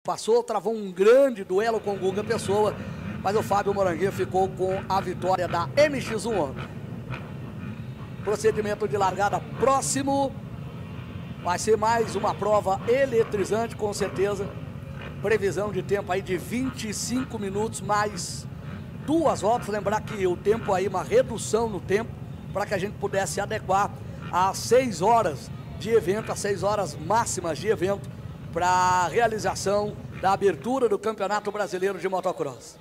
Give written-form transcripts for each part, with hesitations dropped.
Passou, travou um grande duelo com o Guga Pessoa, mas o Fábio Moranguinho ficou com a vitória da MX1 ontem. Procedimento de largada próximo, vai ser mais uma prova eletrizante com certeza. Previsão de tempo aí de 25 minutos mais 2 voltas. Lembrar que o tempo aí, uma redução no tempo, para que a gente pudesse adequar às 6 horas de evento, às 6 horas máximas de evento, para a realização da abertura do Campeonato Brasileiro de Motocross.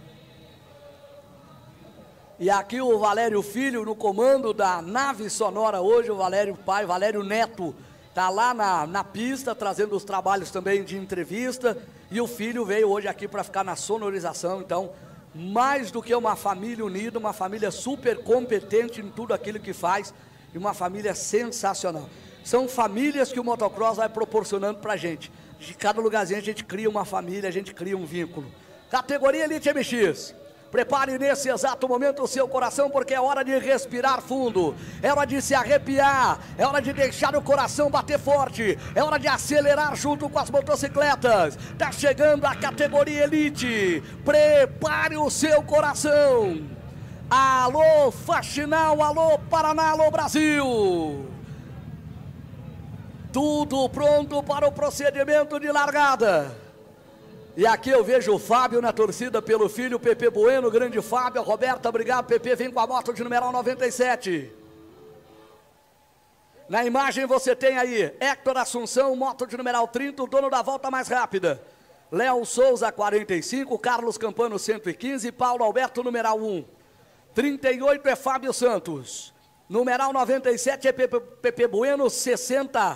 E aqui o Valério Filho no comando da nave sonora hoje, o Valério pai, Valério Neto, tá lá na pista trazendo os trabalhos também de entrevista, e o filho veio hoje aqui para ficar na sonorização. Então, mais do que uma família unida, uma família super competente em tudo aquilo que faz, e uma família sensacional. São famílias que o motocross vai proporcionando pra gente. De cada lugarzinho a gente cria uma família, a gente cria um vínculo. Categoria Elite MX. Prepare nesse exato momento o seu coração, porque é hora de respirar fundo, é hora de se arrepiar, é hora de deixar o coração bater forte, é hora de acelerar junto com as motocicletas. Tá chegando a categoria Elite. Prepare o seu coração. Alô Faxinal, alô Paraná, alô Brasil. Tudo pronto para o procedimento de largada. E aqui eu vejo o Fábio na torcida pelo filho, Pepe Bueno, grande Fábio. A Roberta, obrigado, Pepe, vem com a moto de numeral 97. Na imagem você tem aí Héctor Assunção, moto de numeral 30, o dono da volta mais rápida. Léo Souza, 45, Carlos Campano, 115, Paulo Alberto, numeral 1. 38 é Fábio Santos. Numeral 97 é Pepe Bueno, 60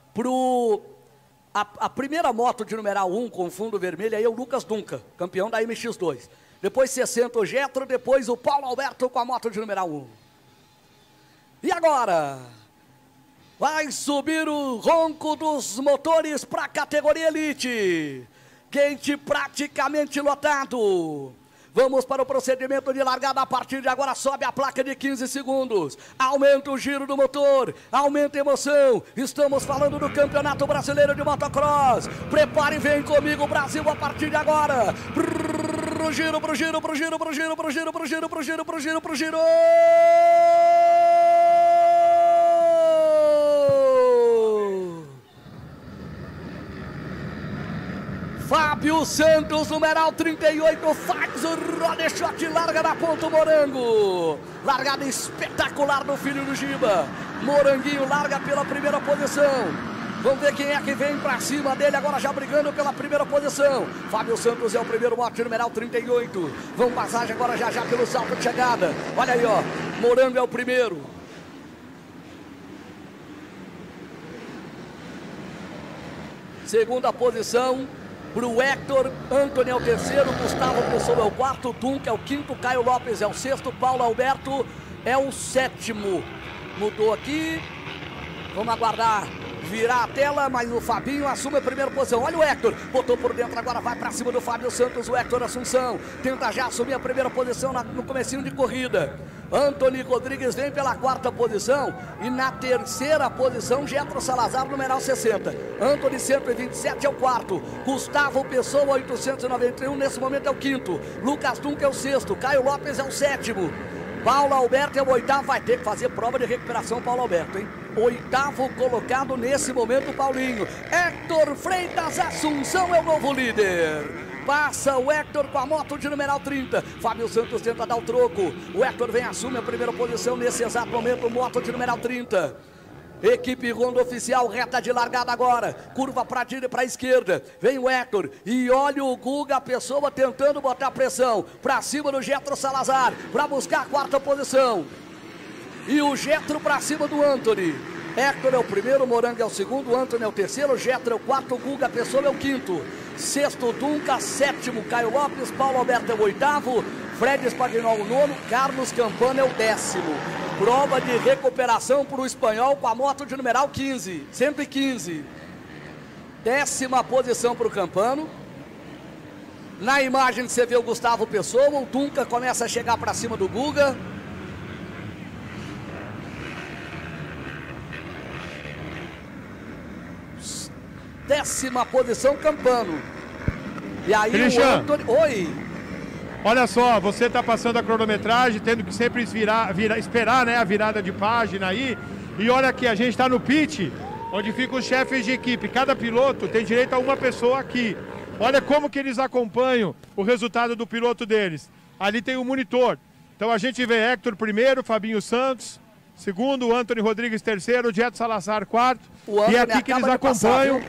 a primeira moto de numeral 1 com fundo vermelho aí é o Lucas Duncan, campeão da MX2. Depois 60 o Getro, depois o Paulo Alberto com a moto de numeral 1. E agora? Vai subir o ronco dos motores para a categoria Elite. Gate praticamente lotado. Vamos para o procedimento de largada. A partir de agora sobe a placa de 15 segundos. Aumenta o giro do motor, aumenta a emoção. Estamos falando do Campeonato Brasileiro de Motocross. Prepare e vem comigo, Brasil, a partir de agora. Pro giro, pro giro, pro giro, pro giro, pro giro, pro giro, pro giro, pro giro, pro giro. Fábio Santos, numeral 38, faz o roda shot, larga na ponta o Morango. Largada espetacular do filho do Giba. Moranguinho larga pela primeira posição. Vamos ver quem é que vem pra cima dele agora, já brigando pela primeira posição. Fábio Santos é o primeiro, moto numeral 38. Vamos passagem agora já pelo salto de chegada. Olha aí, ó. Morango é o primeiro. Segunda posição para o Héctor, Antônio é o terceiro, Gustavo Pessoa é o quarto, Duncan é o quinto, Caio Lopes é o sexto, Paulo Alberto é o sétimo. Mudou aqui, vamos aguardar virar a tela, mas o Fabinho assume a primeira posição. Olha o Héctor, botou por dentro, agora vai para cima do Fábio Santos, o Héctor Assunção, tenta já assumir a primeira posição no comecinho de corrida. Antônio Rodrigues vem pela quarta posição e na terceira posição Getro Salazar, numeral 60. Antônio 127 é o quarto, Gustavo Pessoa 891 nesse momento é o quinto, Lucas Duncan é o sexto, Caio Lopes é o sétimo, Paulo Alberto é o oitavo. Vai ter que fazer prova de recuperação Paulo Alberto, hein? Oitavo colocado nesse momento Paulinho. Héctor Freitas Assunção é o novo líder. Passa o Héctor com a moto de numeral 30. Fábio Santos tenta dar o troco. O Héctor vem, assume a primeira posição nesse exato momento, moto de numeral 30. Equipe Honda Oficial, reta de largada agora. Curva para a esquerda. Vem o Héctor e olha o Guga Pessoa tentando botar pressão para cima do Getro Salazar para buscar a quarta posição. E o Getro para cima do Antônio. Héctor é o primeiro, Morango é o segundo, Antônio é o terceiro, Getro é o quarto, Guga Pessoa é o quinto. Sexto, Duncan, sétimo, Caio Lopes, Paulo Alberto é o oitavo, Fred Espagnol o nono, Carlos Campano é o décimo. Prova de recuperação para o espanhol com a moto de numeral 15, 115. Décima posição para o Campano. Na imagem você vê o Gustavo Pessoa, o Duncan começa a chegar para cima do Guga. Décima posição, Campano. E aí Christian, o Antony... Oi! Olha só, você está passando a cronometragem, tendo que sempre esperar, né, a virada de página aí. E olha aqui, a gente está no pit, onde ficam os chefes de equipe. Cada piloto tem direito a uma pessoa aqui. Olha como que eles acompanham o resultado do piloto deles. Ali tem o monitor. Então a gente vê Hector primeiro, Fabinho Santos segundo, Antony Rodrigues terceiro, Jeto Salazar quarto. E é aqui que eles acompanham.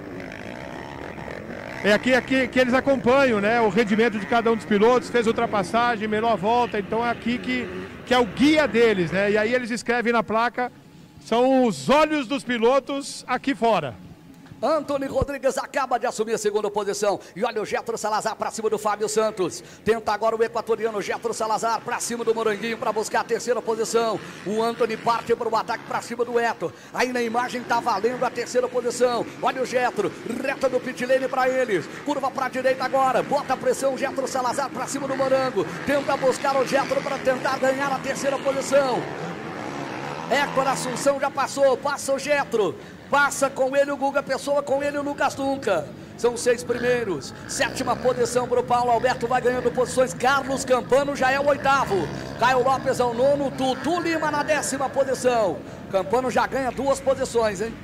É aqui que eles acompanham, né, o rendimento de cada um dos pilotos, fez ultrapassagem, melhor volta, então é aqui que é o guia deles, né? E aí eles escrevem na placa, são os olhos dos pilotos aqui fora. Antony Rodrigues acaba de assumir a segunda posição. E olha o Getro Salazar para cima do Fábio Santos. Tenta agora o equatoriano Getro Salazar para cima do Moranguinho para buscar a terceira posição. O Antony parte para o ataque para cima do Eto. Aí na imagem tá valendo a terceira posição. Olha o Getro, reta do pit lane para eles. Curva para a direita agora. Bota a pressão, Getro Salazar para cima do Morango. Tenta buscar o Getro para tentar ganhar a terceira posição. Hector Assunção já passou, passa o Getro. Passa com ele o Guga Pessoa, com ele o Lucas Dunca. São 6 primeiros. Sétima posição para o Paulo Alberto, vai ganhando posições. Carlos Campano já é o 8º. Caio Lopes é o 9º. Tutu Lima na 10ª posição. Campano já ganha 2 posições, hein?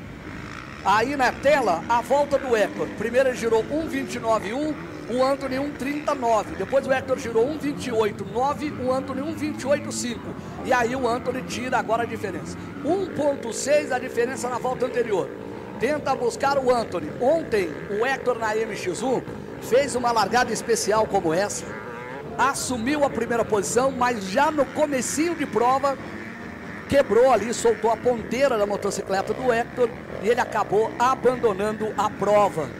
Aí na tela, a volta do Hector. Primeiro ele girou 1,29,1. O Antony 1,39. Depois o Hector girou 1,28,9. O Antony 1,28,5. E aí o Antony tira agora a diferença. 1,6 a diferença na volta anterior. Tenta buscar o Antony. Ontem o Hector na MX1 fez uma largada especial como essa. Assumiu a primeira posição, mas já no comecinho de prova quebrou ali, soltou a ponteira da motocicleta do Hector e ele acabou abandonando a prova.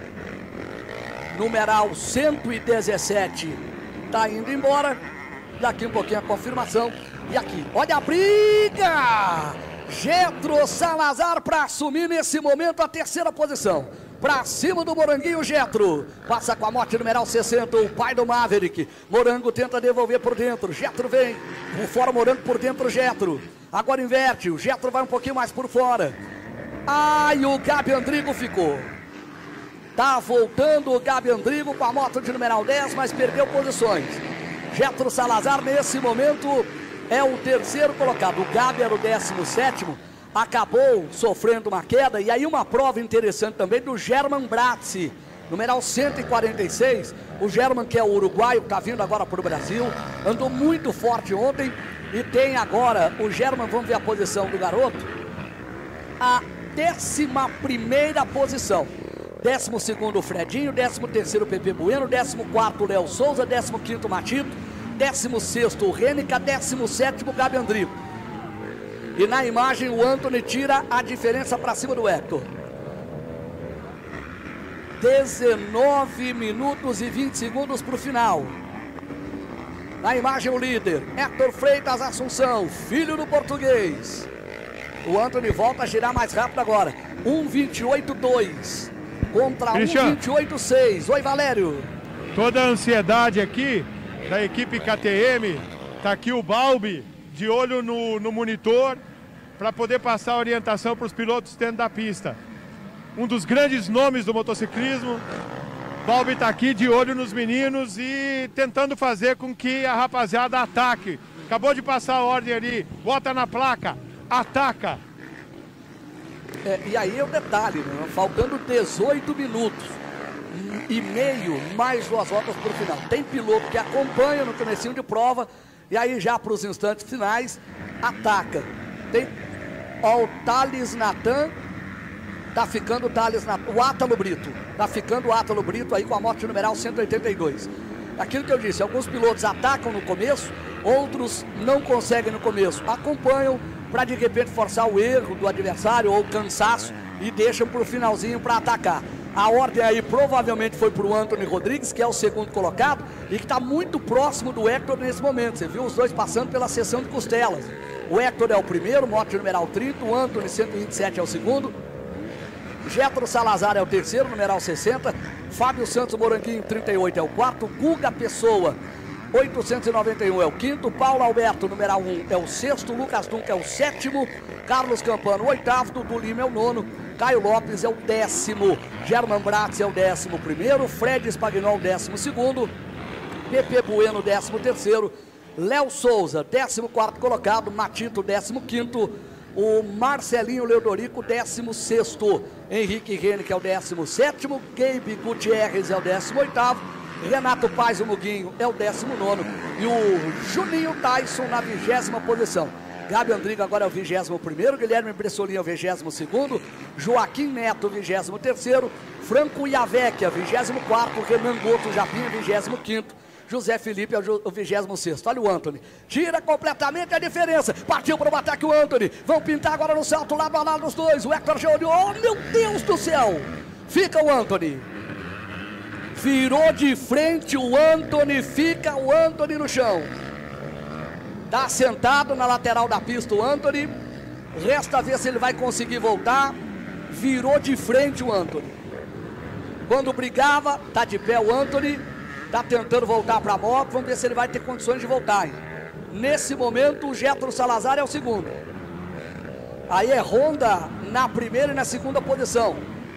Numeral 117 tá indo embora. Daqui um pouquinho a confirmação. E aqui, olha a briga! Getro Salazar para assumir nesse momento a terceira posição. Pra cima do Moranguinho, Getro. Passa com a moto numeral 60, o pai do Maverick. Morango tenta devolver por dentro. Getro vem. Por fora, Morango por dentro, Getro. Agora inverte. O Getro vai um pouquinho mais por fora. Ai, o Gabi Andrigo ficou. Tá voltando o Gabi Andrigo com a moto de numeral 10, mas perdeu posições. Getro Salazar, nesse momento, é o terceiro colocado. O Gabi era o 17º, acabou sofrendo uma queda. E aí uma prova interessante também do German Bratzi, numeral 146. O German, que é o uruguaio, está vindo agora para o Brasil. Andou muito forte ontem. E tem agora o German, vamos ver a posição do garoto. A 11ª posição. 12º o Fredinho, 13º o Pepe Bueno, 14º o Léo Souza, 15º o Matito, 16º o Rênica, 17º o Gabi Andrigo. E na imagem o Antony tira a diferença para cima do Hector. 19 minutos e 20 segundos para o final. Na imagem o líder, Hector Freitas Assunção, filho do português. O Antony volta a girar mais rápido agora. 1,28,2 contra 1,28,6. Oi, Valério. Toda a ansiedade aqui da equipe KTM. Tá aqui o Balbi de olho no monitor para poder passar a orientação para os pilotos dentro da pista. Um dos grandes nomes do motociclismo. Balbi tá aqui de olho nos meninos e tentando fazer com que a rapaziada ataque. Acabou de passar a ordem ali. Bota na placa. Ataca. E aí é o detalhe, né? Faltando 18 minutos e meio, mais 2 voltas para o final. Tem piloto que acompanha no comecinho de prova e aí já para os instantes finais, ataca. Tem ó, o Thales Natan, tá ficando o Thales Natan, o Átalo Brito, tá ficando o Átalo Brito aí com a moto numeral 182. Aquilo que eu disse, alguns pilotos atacam no começo, outros não conseguem no começo, acompanham para de repente forçar o erro do adversário ou o cansaço e deixam para o finalzinho para atacar. A ordem aí provavelmente foi para o Antony Rodrigues, que é o segundo colocado e que está muito próximo do Hector nesse momento. Você viu os dois passando pela seção de costelas. O Hector é o primeiro, moto numeral 30, o Antony 127 é o segundo. Getro Salazar é o terceiro, numeral 60. Fábio Santos Moranguinho 38 é o quarto. Guga Pessoa 891 é o quinto, Paulo Alberto, numeral 1, é o sexto, Lucas Dunca é o sétimo, Carlos Campano, o oitavo, Dudu Lima é o nono, Caio Lopes é o 10º, German Bratz é o 11º, Fred Spagnol 12º, Pepe Bueno 13º, Léo Souza 14º colocado, Matito 15º, o Marcelinho Leodorico 16º, Henrique Henrique é o 17º, Gabe Gutierrez é o 18º, Renato Paz, o Muguinho, é o 19º e o Juninho Tyson na 20ª posição. Gabi Andrigo agora é o 21º, Guilherme Bressolini é o 22º, Joaquim Neto, 23º, Franco Iavecchia, 24º, Renan Goto Japinha, 25º, José Felipe é o 26º. Olha o Anthony, tira completamente a diferença, partiu para o ataque o Anthony, vão pintar agora no salto lado a lado os dois, o Hector já olhou, oh meu Deus do céu, fica o Anthony, virou de frente o Anthony, fica o Anthony no chão. Está sentado na lateral da pista o Anthony. Resta ver se ele vai conseguir voltar. Virou de frente o Anthony. Quando brigava, está de pé o Anthony. Está tentando voltar para a moto. Vamos ver se ele vai ter condições de voltar, hein? Nesse momento o Getro Salazar é o segundo. Aí é Honda na primeira e na segunda posição.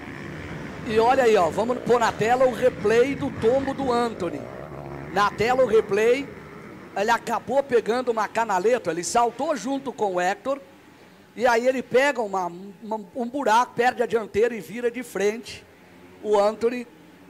E olha aí, ó, vamos pôr na tela o replay do tombo do Anthony. Na tela o replay. Ele acabou pegando uma canaleta, ele saltou junto com o Hector, e aí ele pega um buraco, perde a dianteira e vira de frente. O Anthony,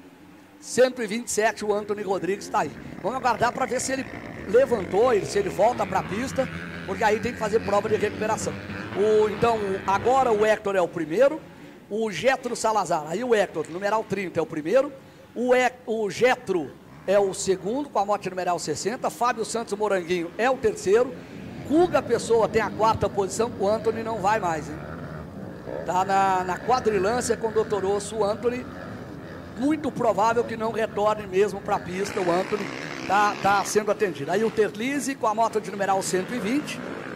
127, o Anthony Rodrigues está aí. Vamos aguardar para ver se ele levantou, se ele volta para a pista, porque aí tem que fazer prova de recuperação. Então, agora o Hector é o primeiro, o Getro Salazar, aí o Hector, numeral 30, é o primeiro, o Getro é o segundo, com a moto numeral 60, Fábio Santos Moranguinho é o terceiro, Guga Pessoa tem a 4ª posição, o Anthony não vai mais, hein? Tá na quadrilância com o Dr. Osso, o Anthony, muito provável que não retorne mesmo para a pista, o Anthony tá sendo atendido. Aí o Terlizzi com a moto de numeral 120,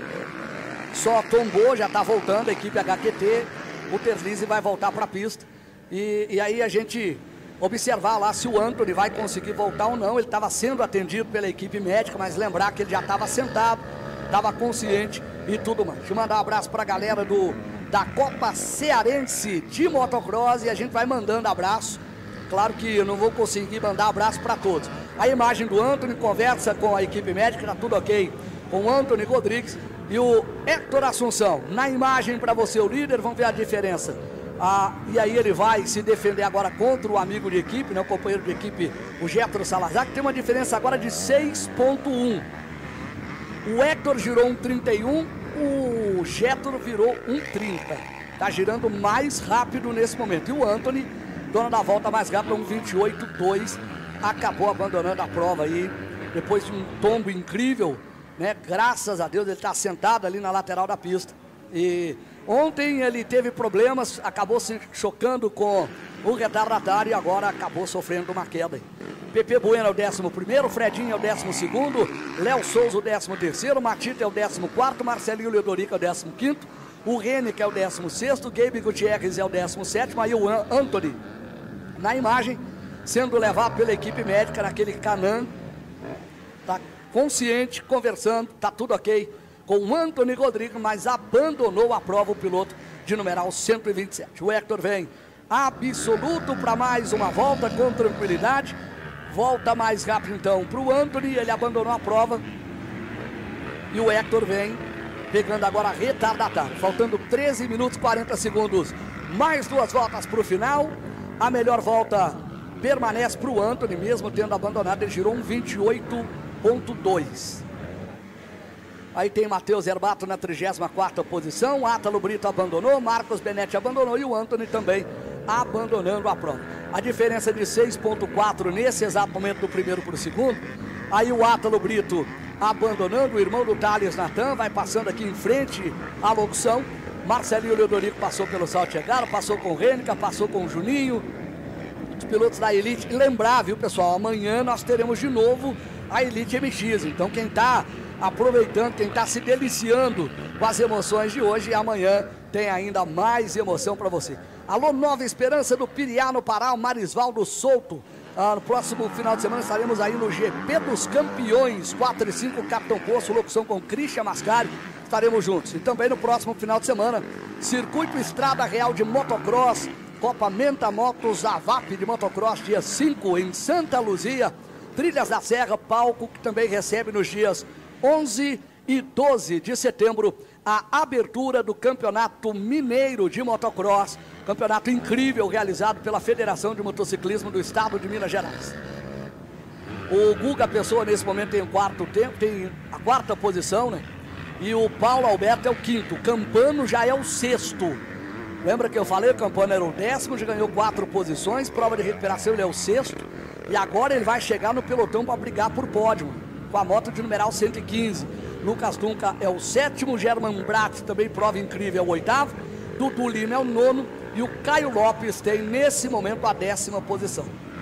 só tombou, já está voltando a equipe HQT, o Terlizzi vai voltar para a pista, e aí a gente observar lá se o Anthony vai conseguir voltar ou não. Ele estava sendo atendido pela equipe médica, mas lembrar que ele já estava sentado, estava consciente e tudo mais. Deixa eu mandar um abraço para a galera da Copa Cearense de Motocross e a gente vai mandando abraço. Claro que eu não vou conseguir mandar abraço para todos. A imagem do Anthony, conversa com a equipe médica, está tudo ok com o Anthony Rodrigues e o Hector Assunção. Na imagem para você, o líder, vamos ver a diferença. E aí ele vai se defender agora contra o amigo de equipe, né, o companheiro de equipe, o Getro Salazar, que tem uma diferença agora de 6,1. O Hector girou 1,31, o Getro virou 1,30. Está girando mais rápido nesse momento. E o Anthony, dono da volta mais rápida, 1,28,2, acabou abandonando a prova aí, depois de um tombo incrível, né? Graças a Deus ele está sentado ali na lateral da pista. E ontem ele teve problemas, acabou se chocando com o retardatário e agora acabou sofrendo uma queda. Pepe Bueno é o 11º, Fredinho é o 12º, Léo Souza o 13º, Matito é o 14º, Marcelinho Leodorico é o 15º, o Henrique é o 16º, Gabe Gutierrez é o 17º, aí o Anthony na imagem, sendo levado pela equipe médica naquele Canam, tá consciente, conversando, tá tudo ok com o Anthony Rodrigues, mas abandonou a prova o piloto de numeral 127. O Hector vem absoluto para mais uma volta com tranquilidade, volta mais rápido então para o Anthony, ele abandonou a prova e o Hector vem pegando agora retardatário, faltando 13 minutos e 40 segundos, mais 2 voltas para o final. A melhor volta permanece para o Anthony, mesmo tendo abandonado, ele girou 1,28,2. Aí tem Matheus Herbato na 34ª posição, Átalo Brito abandonou, Marcos Benetti abandonou e o Anthony também abandonando a prova. A diferença de 6,4 nesse exato momento do primeiro para o segundo. Aí o Átalo Brito abandonando, o irmão do Thales Natan vai passando aqui em frente à locução. Marcelinho Leodorico passou pelo salto chegado, passou com o Rênica, passou com o Juninho, os pilotos da Elite. E lembrar, viu pessoal, amanhã nós teremos de novo a Elite MX, então quem está aproveitando, quem está se deliciando com as emoções de hoje, amanhã tem ainda mais emoção para você. Alô, Nova Esperança do Piriá, no Pará, o Marisvaldo Souto No próximo final de semana estaremos aí no GP dos Campeões, 4 e 5, Capitão Poço, locução com Christian Mascari, estaremos juntos. E também no próximo final de semana, Circuito Estrada Real de Motocross, Copa Menta Motos, a VAP de Motocross, dia 5 em Santa Luzia, Trilhas da Serra, palco que também recebe nos dias 11 e 12 de setembro, a abertura do Campeonato Mineiro de Motocross, campeonato incrível realizado pela Federação de Motociclismo do Estado de Minas Gerais. O Guga Pessoa nesse momento tem tem a quarta posição, né? E o Paulo Alberto é o quinto, o Campano já é o sexto. Lembra que eu falei, o Campano era o 10º, já ganhou 4 posições, prova de recuperação ele é o sexto. E agora ele vai chegar no pelotão para brigar por pódio, com a moto de numeral 115. Lucas Dunca é o 7º, German Bratz, também prova incrível, é o 8º. Dudu Lima é o 9º e o Caio Lopes tem nesse momento a 10ª posição.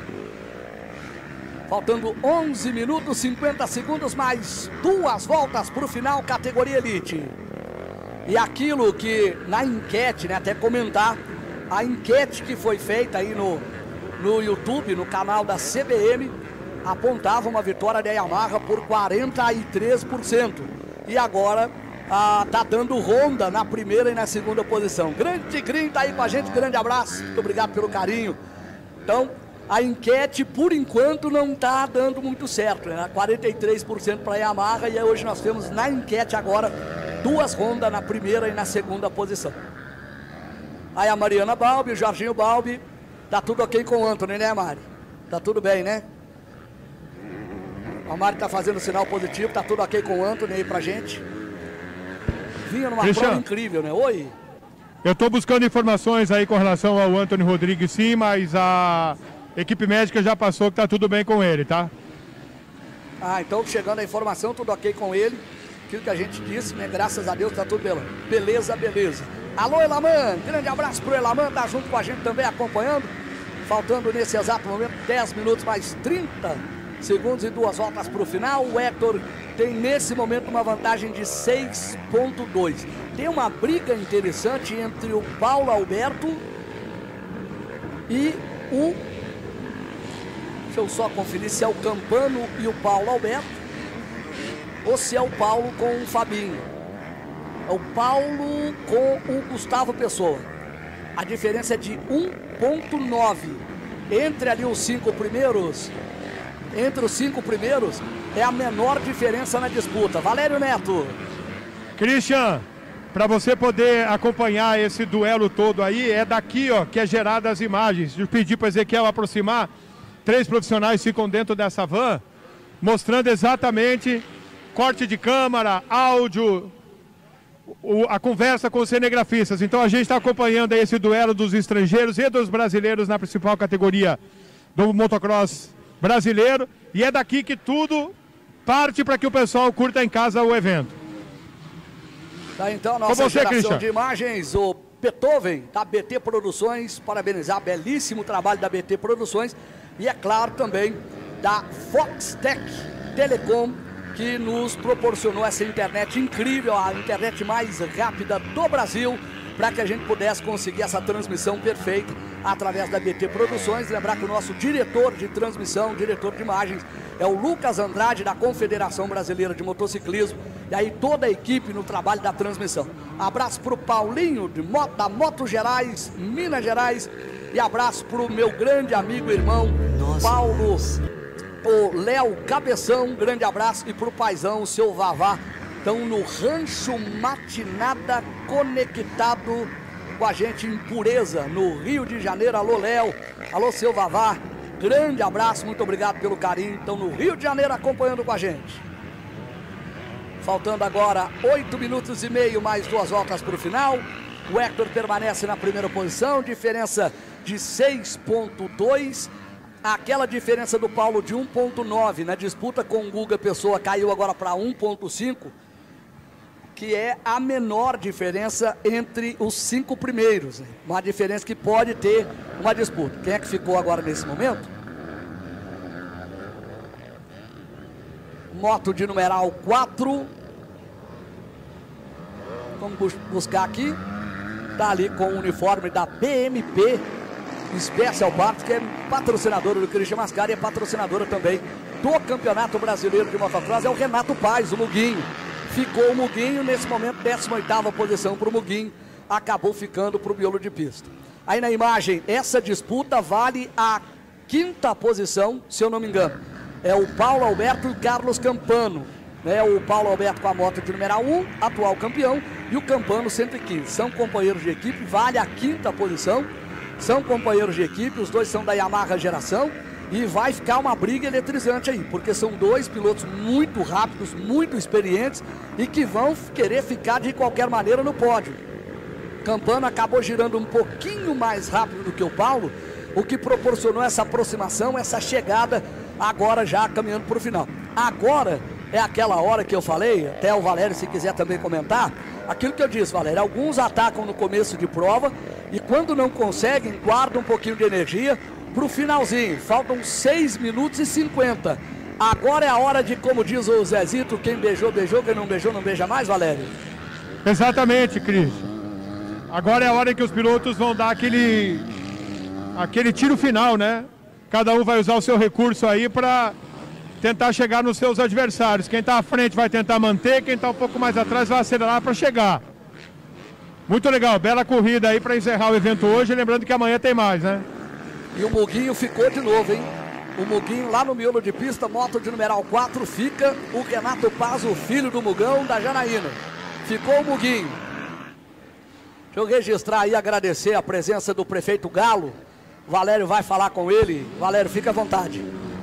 Faltando 11 minutos, 50 segundos, mais 2 voltas para o final, categoria Elite. E aquilo que na enquete, né, até comentar, a enquete que foi feita aí no YouTube, no canal da CBM, apontava uma vitória da Yamaha por 43%. E agora tá dando Honda na primeira e na segunda posição. Grande Green tá aí com a gente, grande abraço, muito obrigado pelo carinho. Então, a enquete, por enquanto, não tá dando muito certo, né? 43% para a Yamaha, e hoje nós temos na enquete agora 2 Honda na primeira e na segunda posição. Aí a Mariana Balbi, o Jorginho Balbi, tá tudo ok com o Anthony, né, Mari? Tá tudo bem, né? A Mari tá fazendo sinal positivo, tá tudo ok com o Anthony aí pra gente. Vinha numa prova incrível, né? Oi? Eu tô buscando informações aí com relação ao Anthony Rodrigues, sim, mas a equipe médica já passou que tá tudo bem com ele, tá? Então chegando a informação, tudo ok com ele. Aquilo que a gente disse, né? Graças a Deus tá tudo bem. Beleza, beleza. Alô, Elaman, grande abraço pro Elaman, tá junto com a gente também acompanhando. Faltando nesse exato momento 10 minutos mais 30 segundos e 2 voltas para o final. O Hector tem nesse momento uma vantagem de 6,2. Tem uma briga interessante entre o Paulo Alberto e o... Deixa eu só conferir se é o Campano e o Paulo Alberto ou se é o Paulo com o Fabinho. É o Paulo com o Gustavo Pessoa. A diferença é de 1,9. Entre ali os 5 primeiros... Entre os 5 primeiros é a menor diferença na disputa. Valério Neto. Christian, para você poder acompanhar esse duelo todo aí, é daqui, ó, que é gerada as imagens. Eu pedi para Ezequiel aproximar. 3 profissionais ficam dentro dessa van, mostrando exatamente corte de câmera, áudio, a conversa com os cinegrafistas. Então a gente está acompanhando aí esse duelo dos estrangeiros e dos brasileiros na principal categoria do motocross brasileiro, e é daqui que tudo parte para que o pessoal curta em casa o evento. Tá, então, nossa geração de imagens, o Beethoven, da BT Produções, parabenizar, belíssimo trabalho da BT Produções, e é claro também da Foxtech Telecom, que nos proporcionou essa internet incrível, a internet mais rápida do Brasil, para que a gente pudesse conseguir essa transmissão perfeita através da BT Produções. Lembrar que o nosso diretor de transmissão, diretor de imagens, é o Lucas Andrade, da Confederação Brasileira de Motociclismo, e aí toda a equipe no trabalho da transmissão. Abraço para o Paulinho, da Moto Gerais, Minas Gerais, e abraço para o meu grande amigo e irmão, Paulo, o Léo Cabeção, grande abraço, e para o paizão, o seu Vavá. Estão no Rancho Matinada, conectado com a gente em Pureza, no Rio de Janeiro. Alô, Léo. Alô, seu Vavá. Grande abraço, muito obrigado pelo carinho. Estão no Rio de Janeiro acompanhando com a gente. Faltando agora 8 minutos e meio, mais 2 voltas para o final. O Hector permanece na primeira posição, diferença de 6,2. Aquela diferença do Paulo de 1,9 na disputa com o Guga Pessoa caiu agora para 1,5. Que é a menor diferença entre os 5 primeiros, né? Uma diferença que pode ter uma disputa. Quem é que ficou agora nesse momento? Moto de numeral 4. Vamos buscar aqui. Tá ali com o uniforme da BMP Special Parts, que é patrocinadora do Christian Mascari e é patrocinadora também do Campeonato Brasileiro de Motocross. É o Renato Paes, o Muguinho. Ficou o Muguinho, nesse momento, 18ª posição para o Muguinho. Acabou ficando para o miolo de pista. Aí na imagem, essa disputa vale a 5ª posição, se eu não me engano. É o Paulo Alberto e o Carlos Campano. O Paulo Alberto com a moto de numeral 1, atual campeão, e o Campano 115. São companheiros de equipe, vale a 5ª posição. São companheiros de equipe, os dois são da Yamaha geração. E vai ficar uma briga eletrizante aí, porque são dois pilotos muito rápidos, muito experientes e que vão querer ficar de qualquer maneira no pódio. Campano acabou girando um pouquinho mais rápido do que o Paulo, o que proporcionou essa aproximação, essa chegada, agora já caminhando para o final. Agora é aquela hora que eu falei, até o Valério, se quiser também comentar, aquilo que eu disse, Valério, alguns atacam no começo de prova e quando não conseguem, guardam um pouquinho de energia para o finalzinho. Faltam 6 minutos e 50. Agora é a hora de, como diz o Zezito, quem beijou, beijou, quem não beijou, não beija mais, Valério? Exatamente, Cris. Agora é a hora que os pilotos vão dar aquele tiro final, né? Cada um vai usar o seu recurso aí para tentar chegar nos seus adversários. Quem está à frente vai tentar manter, quem está um pouco mais atrás vai acelerar para chegar. Muito legal, bela corrida aí para encerrar o evento hoje, lembrando que amanhã tem mais, né? E o Muguinho ficou de novo, hein? O Muguinho lá no miolo de pista, moto de numeral 4, fica o Renato Paz, o filho do Mugão, da Janaína. Ficou o Muguinho. Deixa eu registrar aí, agradecer a presença do prefeito Galo. Valério vai falar com ele. Valério, fica à vontade.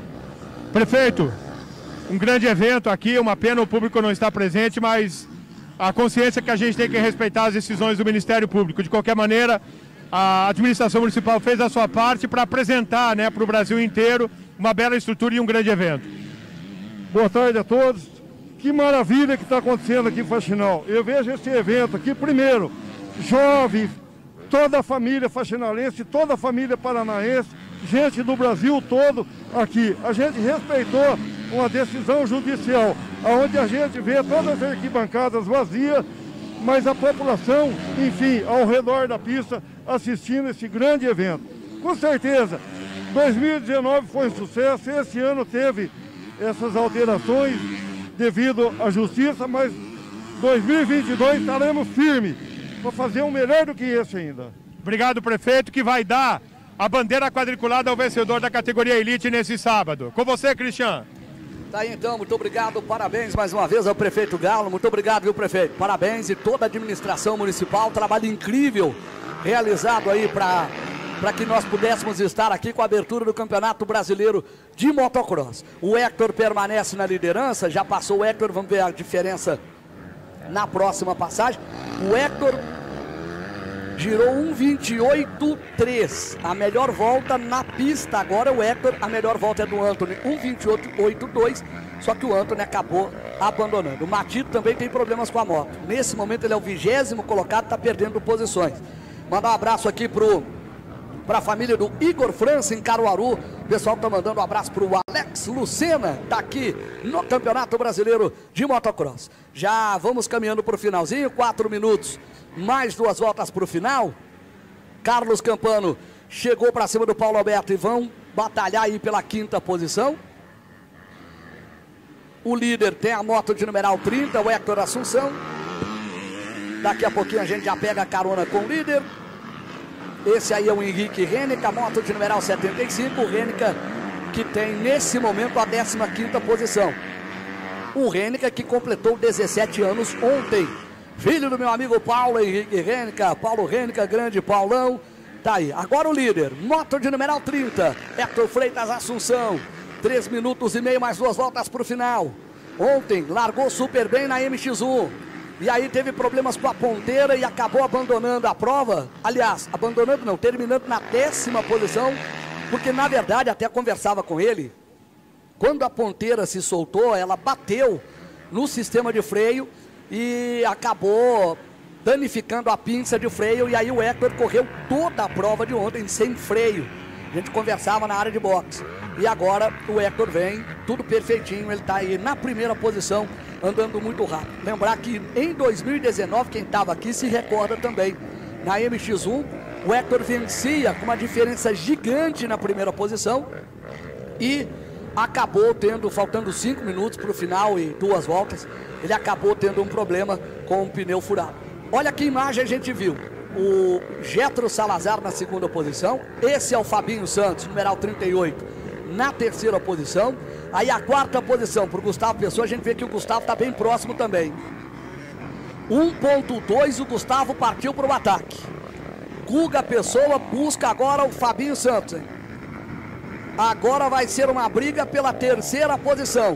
Prefeito, um grande evento aqui, uma pena o público não estar presente, mas a consciência que a gente tem que respeitar as decisões do Ministério Público. De qualquer maneira, a administração municipal fez a sua parte para apresentar, né, para o Brasil inteiro uma bela estrutura e um grande evento. Boa tarde a todos. Que maravilha que está acontecendo aqui em Faxinal. Eu vejo esse evento aqui, primeiro, jovem, toda a família faxinalense, toda a família paranaense, gente do Brasil todo aqui. A gente respeitou uma decisão judicial, onde a gente vê todas as arquibancadas vazias, mas a população, enfim, ao redor da pista, assistindo esse grande evento. Com certeza, 2019 foi um sucesso, esse ano teve essas alterações devido à justiça, mas 2022 estaremos firmes para fazer um melhor do que esse ainda. Obrigado, prefeito, que vai dar a bandeira quadriculada ao vencedor da categoria Elite nesse sábado. Com você, Cristian. Tá aí então, muito obrigado, parabéns mais uma vez ao prefeito Galo, muito obrigado, viu, prefeito? Parabéns e toda a administração municipal, trabalho incrível realizado aí para que nós pudéssemos estar aqui com a abertura do Campeonato Brasileiro de Motocross. O Hector permanece na liderança, já passou o Hector, vamos ver a diferença na próxima passagem. O Hector girou 1:28.3, a melhor volta na pista. Agora o Hector, a melhor volta é do Antony, 1:28.2, só que o Antony acabou abandonando. O Matito também tem problemas com a moto. Nesse momento ele é o 20º colocado, está perdendo posições. Mandar um abraço aqui para a família do Igor França em Caruaru. O pessoal está mandando um abraço para o Alex Lucena, está aqui no Campeonato Brasileiro de Motocross. Já vamos caminhando para o finalzinho, 4 minutos, mais 2 voltas para o final. Carlos Campano chegou para cima do Paulo Alberto e vão batalhar aí pela 5ª posição. O líder tem a moto de numeral 30, o Hector Assunção. Daqui a pouquinho a gente já pega a carona com o líder. Esse aí é o Henrique Renica, moto de numeral 75, o Renica que tem nesse momento a 15ª posição. O Renica que completou 17 anos ontem. Filho do meu amigo Paulo Henrique Renica, Paulo Renica, grande Paulão. Tá aí, agora o líder, moto de numeral 30, Hector Freitas Assunção. 3 minutos e meio, mais 2 voltas para o final. Ontem largou super bem na MX1. E aí teve problemas com a ponteira e acabou abandonando a prova. Aliás, abandonando não, terminando na 10ª posição. Porque na verdade, até conversava com ele, quando a ponteira se soltou, ela bateu no sistema de freio e acabou danificando a pinça de freio. E aí o Hector correu toda a prova de ontem sem freio. A gente conversava na área de boxe. E agora o Hector vem, tudo perfeitinho, ele está aí na 1ª posição, andando muito rápido. Lembrar que em 2019, quem estava aqui se recorda também, na MX1, O Hector vencia com uma diferença gigante na primeira posição e acabou tendo, faltando 5 minutos para o final e 2 voltas, ele acabou tendo um problema com o pneu furado. Olha que imagem a gente viu. O Getro Salazar na segunda posição, esse é o Fabinho Santos, numeral 38, na terceira posição. Aí a quarta posição para o Gustavo Pessoa, a gente vê que o Gustavo está bem próximo também. 1.2, o Gustavo partiu para o ataque. Guga Pessoa busca agora o Fabinho Santos, hein? Agora vai ser uma briga pela terceira posição.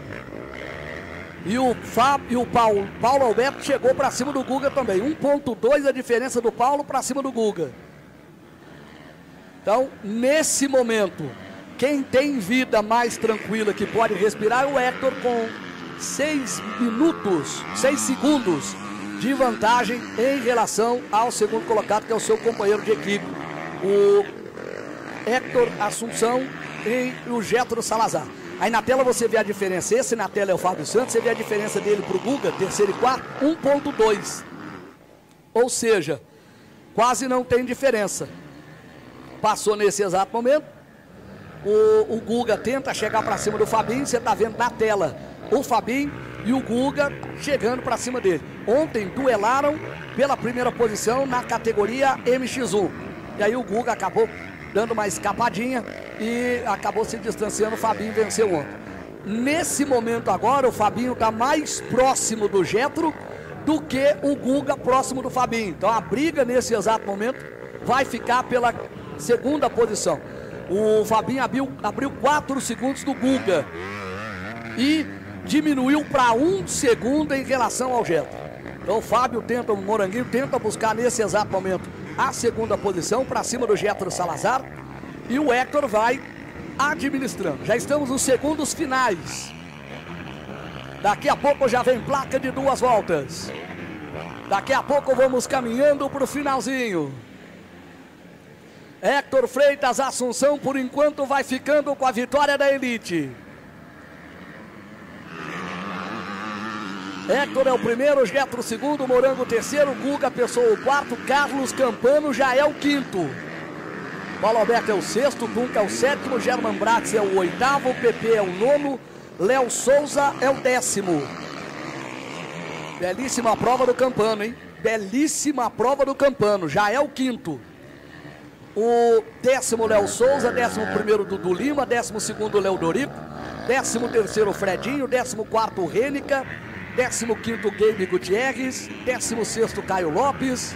E o Paulo Alberto chegou para cima do Guga também. 1.2 a diferença do Paulo para cima do Guga. Então, nesse momento, quem tem vida mais tranquila que pode respirar é o Hector, com 6 segundos de vantagem em relação ao segundo colocado, que é o seu companheiro de equipe, o Hector Assunção e o Getro Salazar. Aí na tela você vê a diferença, esse na tela é o Fábio Santos, você vê a diferença dele para o Guga, terceiro e quarto, 1.2. Ou seja, quase não tem diferença. Passou nesse exato momento, o Guga tenta chegar para cima do Fabinho, você está vendo na tela o Fabinho e o Guga chegando para cima dele. Ontem duelaram pela primeira posição na categoria MX1. E aí o Guga acabou dando uma escapadinha e acabou se distanciando. O Fabinho venceu ontem. Nesse momento agora, o Fabinho está mais próximo do Getro do que o Guga próximo do Fabinho. Então a briga nesse exato momento vai ficar pela segunda posição. O Fabinho abriu 4 segundos do Guga e diminuiu para 1 segundo em relação ao Getro. Então o Moranguinho tenta buscar nesse exato momento a segunda posição para cima do Getro Salazar, e o Hector vai administrando. Já estamos nos segundos finais. Daqui a pouco já vem placa de 2 voltas. Daqui a pouco vamos caminhando para o finalzinho. Hector Freitas Assunção, por enquanto, vai ficando com a vitória da elite. Hector é o primeiro, Getro o segundo, Morango o terceiro, Guga Pessoa o quarto, Carlos Campano já é o quinto. Paulo Alberto é o sexto, Dunca é o sétimo, German Bratz é o oitavo, PP é o nono, Léo Souza é o 10º. Belíssima prova do Campano, hein? Belíssima prova do Campano, já é o quinto. O 10º Léo Souza, 11º Dudu Lima, 12º Léo Dorico, 13º Fredinho, 14º Rênica, 15º Gabe Gutierrez, 16º Caio Lopes,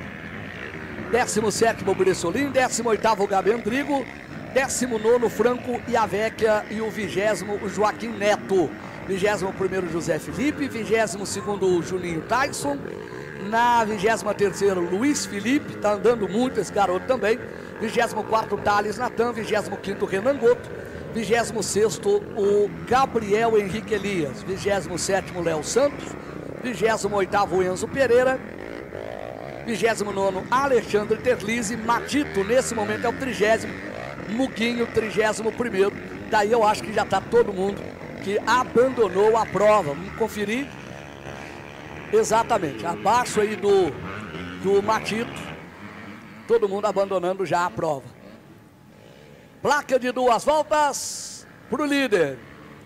17º Bressolin, 18º Gabi Andrigo, 19º Franco Iavecchia e o 20º Joaquim Neto, 21º José Felipe, 22º Juninho Tyson, na 23ª Luiz Felipe, tá andando muito esse garoto também, 24º Thales Natan, 25º Renan Goto, 26º o Gabriel Henrique Elias, 27º Léo Santos, 28º Enzo Pereira, 29º Alexandre Terlizzi, Matito nesse momento é o 30º, Muguinho 31º. Daí eu acho que já está todo mundo que abandonou a prova. Vamos conferir exatamente, abaixo aí do Matito, todo mundo abandonando já a prova. Placa de 2 voltas para o líder.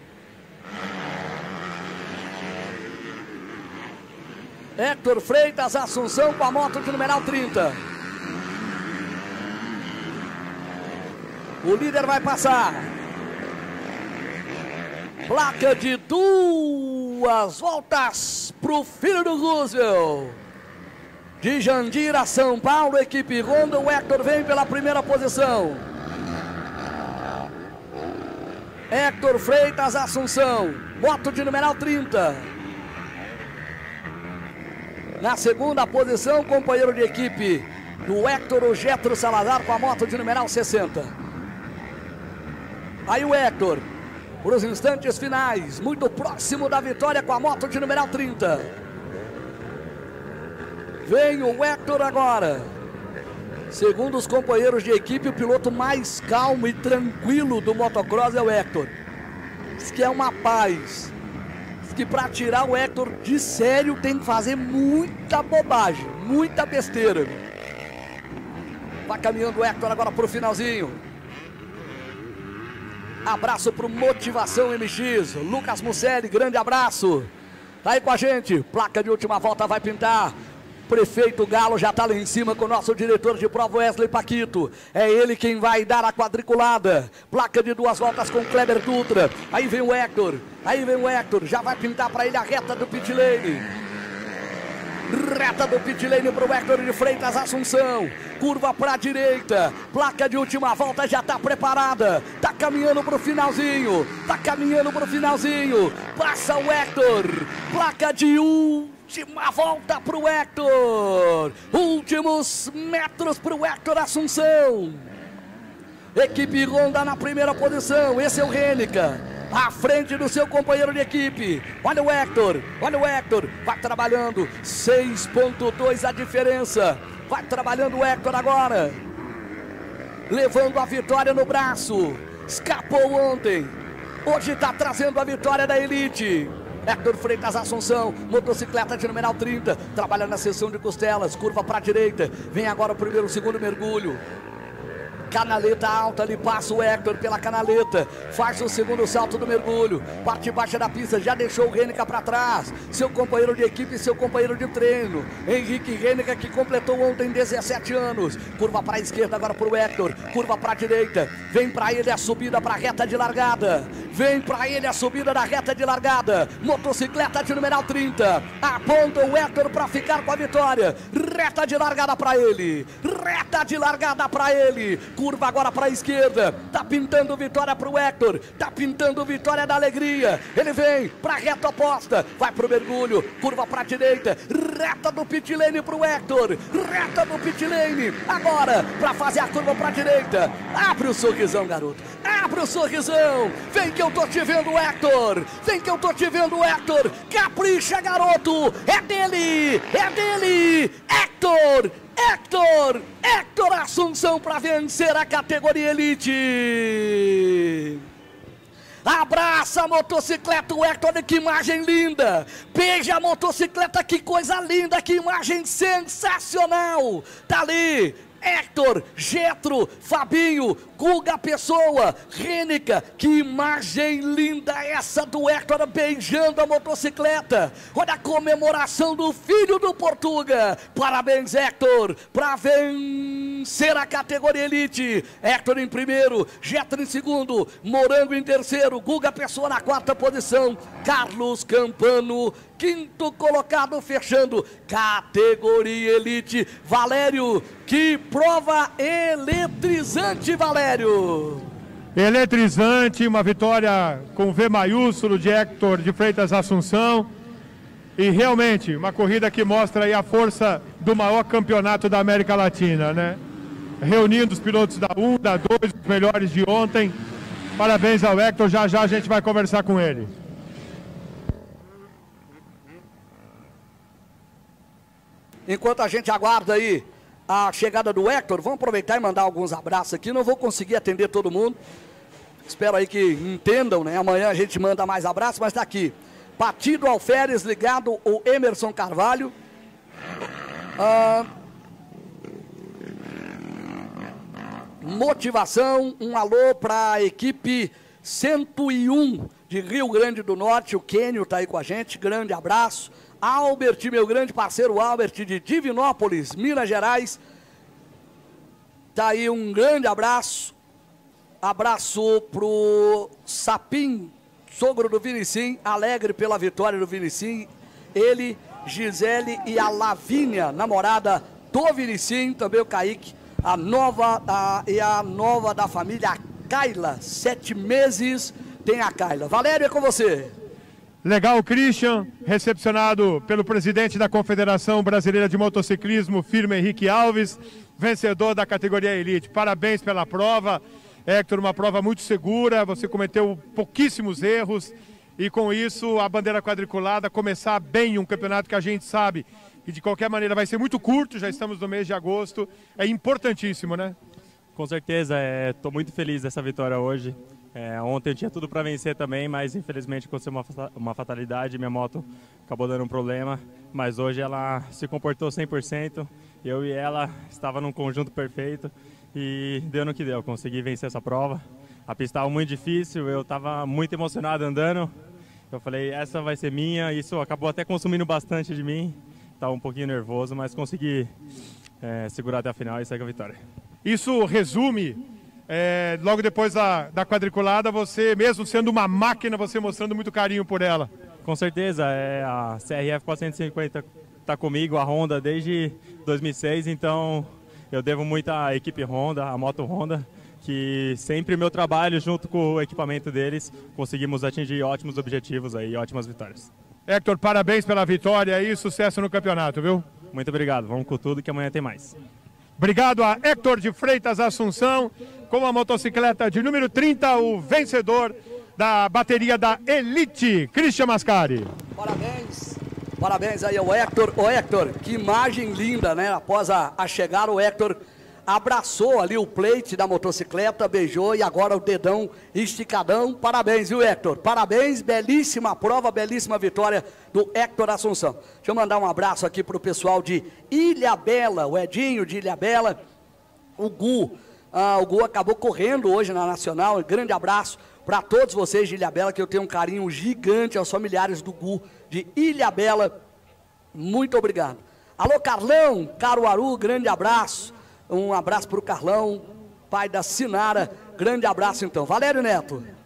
Hector Freitas Assunção com a moto de numeral 30. O líder vai passar. Placa de 2 voltas para o filho do Roosevelt. De Jandira, São Paulo, equipe Honda, o Hector vem pela primeira posição. Hector Freitas Assunção, moto de numeral 30. Na segunda posição, companheiro de equipe do Hector, o Getro Salazar, com a moto de numeral 60. Aí o Hector, por os instantes finais, muito próximo da vitória com a moto de numeral 30. Vem o Hector agora. Segundo os companheiros de equipe, o piloto mais calmo e tranquilo do motocross é o Hector. Diz que é uma paz. Diz que para tirar o Hector de sério tem que fazer muita bobagem, muita besteira. Vai caminhando o Hector agora pro finalzinho. Abraço pro Motivação MX. Lucas Musselli, grande abraço. Tá aí com a gente. Placa de última volta vai pintar. Prefeito Galo já tá lá em cima com o nosso diretor de prova, Wesley Paquito. É ele quem vai dar a quadriculada. Placa de 2 voltas com Kleber Dutra. Aí vem o Hector. Já vai pintar para ele a reta do pit lane. Reta do pit lane pro Hector de Freitas Assunção. Curva para a direita. Placa de última volta já tá preparada. Tá caminhando pro finalzinho. Passa o Hector. Placa de última volta pro Hector. Últimos metros pro Hector Assunção. Equipe Honda na primeira posição. Esse é o Renica, à frente do seu companheiro de equipe. Olha o Hector. Vai trabalhando. 6,2 a diferença. Vai trabalhando o Hector agora. Levando a vitória no braço. Escapou ontem. Hoje está trazendo a vitória da Elite. Hector Freitas Assunção, motocicleta de numeral 30, trabalha na seção de costelas, curva para a direita, vem agora o primeiro, segundo mergulho. Canaleta alta, ali passa o Hector pela canaleta, faz o segundo salto do mergulho, parte baixa da pista, já deixou o Renica para trás, seu companheiro de equipe, seu companheiro de treino, Henrique Renica, que completou ontem 17 anos, curva para a esquerda agora para o Hector, curva para a direita, vem para ele a subida para a reta de largada, da reta de largada, motocicleta de numeral 30, aponta o Hector para ficar com a vitória, reta de largada para ele, curva agora para a esquerda, tá pintando vitória para o Hector, tá pintando vitória da alegria, ele vem para a reta oposta, vai para o mergulho, curva para a direita, reta do pit lane para o Hector, agora para fazer a curva para a direita, abre o sorrisão, garoto, vem que eu tô te vendo, Hector, capricha, garoto, é dele, Hector Assunção para vencer a categoria Elite. Abraça a motocicleta, o Hector, que imagem linda. Beija a motocicleta, que coisa linda, que imagem sensacional. Tá ali Hector, Getro, Fabinho, Guga Pessoa, Renica, que imagem linda essa do Hector beijando a motocicleta. Olha a comemoração do filho do Portuga. Parabéns, Hector, para vencer a categoria Elite. Hector em primeiro, Getro em segundo, Morango em terceiro, Guga Pessoa na quarta posição, Carlos Campano, quinto colocado, fechando categoria Elite. Valério, que prova eletrizante, Valério. Eletrizante, uma vitória com V maiúsculo de Hector de Freitas Assunção. E realmente, uma corrida que mostra aí a força do maior campeonato da América Latina, né? Reunindo os pilotos da 1, da 2, os melhores de ontem. Parabéns ao Hector, já a gente vai conversar com ele. Enquanto a gente aguarda aí a chegada do Hector, vamos aproveitar e mandar alguns abraços aqui. Não vou conseguir atender todo mundo. Espero aí que entendam, né? Amanhã a gente manda mais abraços, mas tá aqui. Patido Alferes ligado, o Emerson Carvalho. Motivação, um alô para a equipe 101 de Rio Grande do Norte. O Quênio tá aí com a gente, grande abraço. Albert, meu grande parceiro Albert de Divinópolis, Minas Gerais. Tá aí um grande abraço. Abraço pro Sapim, sogro do Vinicim, alegre pela vitória do Vinicim. Ele, Gisele e a Lavínia, namorada do Vinicim, também o Kaique, a nova da família, a Kaila, 7 meses tem a Kaila. Valério, é com você. Legal, Christian, recepcionado pelo presidente da Confederação Brasileira de Motociclismo, Firmo Henrique Alves, vencedor da categoria Elite. Parabéns pela prova, Hector, uma prova muito segura, você cometeu pouquíssimos erros e com isso a bandeira quadriculada, começar bem um campeonato que a gente sabe que de qualquer maneira vai ser muito curto, já estamos no mês de agosto, é importantíssimo, né? Com certeza, estou muito feliz dessa vitória hoje. Ontem eu tinha tudo para vencer também, mas infelizmente aconteceu uma fatalidade, minha moto acabou dando um problema, mas hoje ela se comportou 100%, Eu e ela estava num conjunto perfeito e deu no que deu. Consegui vencer essa prova. A pista estava muito difícil, eu estava muito emocionado andando. Eu falei, essa vai ser minha. Isso acabou até consumindo bastante de mim. Estava um pouquinho nervoso, mas consegui segurar até a final e sair com a vitória. Isso resume, logo depois da quadriculada, você mesmo sendo uma máquina, você mostrando muito carinho por ela. Com certeza, a CRF 450 está comigo, a Honda, desde 2006, então eu devo muito à equipe Honda, à moto Honda, que sempre meu trabalho junto com o equipamento deles, conseguimos atingir ótimos objetivos aí, ótimas vitórias. Hector, parabéns pela vitória e sucesso no campeonato, viu? Muito obrigado, vamos com tudo que amanhã tem mais. Obrigado a Hector de Freitas Assunção, com a motocicleta de número 30, o vencedor da bateria da Elite, Christian Mascari. Parabéns, parabéns aí ao Hector. Ô Hector, que imagem linda, né? Após a chegada, o Hector abraçou ali o plate da motocicleta, beijou e agora o dedão esticadão. Parabéns, viu, Hector? Parabéns, belíssima prova, belíssima vitória do Hector Assunção. Deixa eu mandar um abraço aqui para o pessoal de Ilhabela, o Edinho de Ilhabela, o Gu. O Gu acabou correndo hoje na Nacional. Um grande abraço para todos vocês de Ilhabela, que eu tenho um carinho gigante aos familiares do Gu de Ilhabela. Muito obrigado. Alô, Carlão, Caruaru, grande abraço. Um abraço para o Carlão, pai da Sinara. Grande abraço, então. Valério Neto.